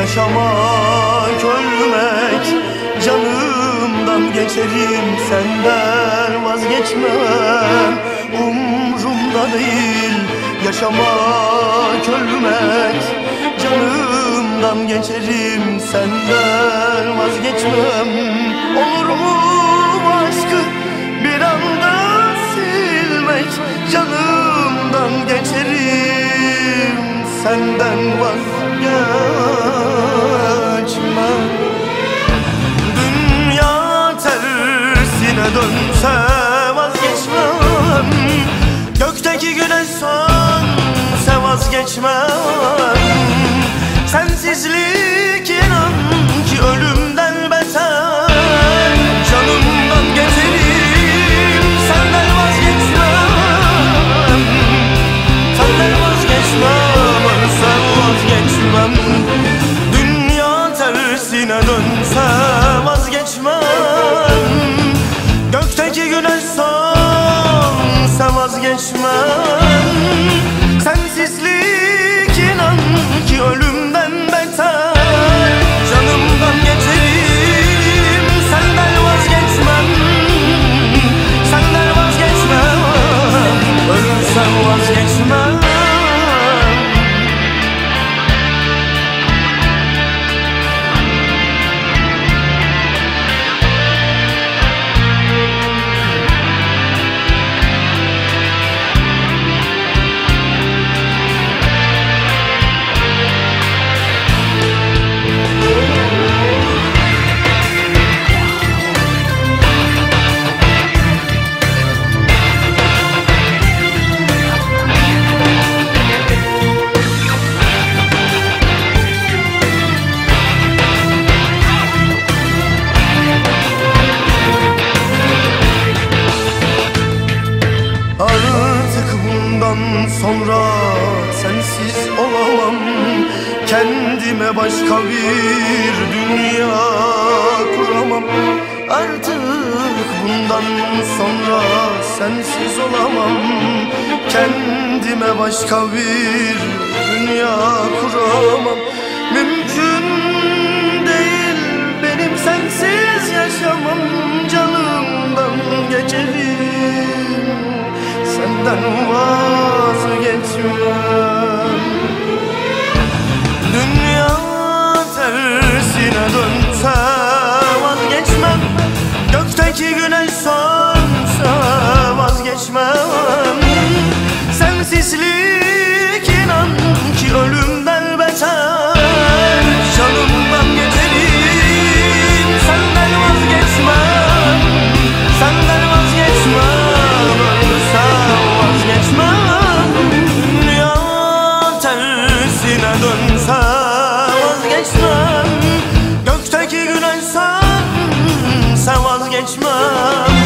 yaşamak, ölmek. Canımdan geçerim, senden vazgeçmem. Umrumda değil yaşamak, ölmek. Canımdan geçerim, senden vazgeçmem. Olur mu aşkı bir anda silmek? Canımdan geçerim, senden vazgeçmem. Dünya tersine dönse vazgeçmem. Gökteki güneş sönse vazgeçmem. Sensizlik inan ki ölümden beter. Canımdan geçerim, senden vazgeçmem. Senden vazgeçmem, ölsem vazgeçmem. Dünya tersine dönse vazgeçmem. Gökteki güneş sönse vazgeçmem. Sensizlik inan ki ölümden beter. Canımdan geçerim, senden vazgeçmem. Senden vazgeçmem, ölürsem vazgeçmem. Artık bundan sonra sensiz olamam. Kendime başka bir dünya kuramam. Artık bundan sonra sensiz olamam. Kendime başka bir dünya kuramam. Mümkün değil benim sensiz yaşamam. Canımdan geçerim, senden vazgeçmem. Dünya tersine dönse vazgeçmem. Gökteki güneş sönse vazgeçmem. Sensizlik inan ki ölümden beter. Canımdan geçerim, senden vazgeçmem. Senden vazgeçmem, ölürsem vazgeçmem. Dünya tersine dönse vazgeçmem. Gökteki güneş sönse vazgeçmem.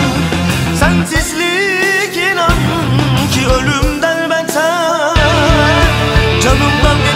Sensizlik inan ki ölümden beter. Canımdan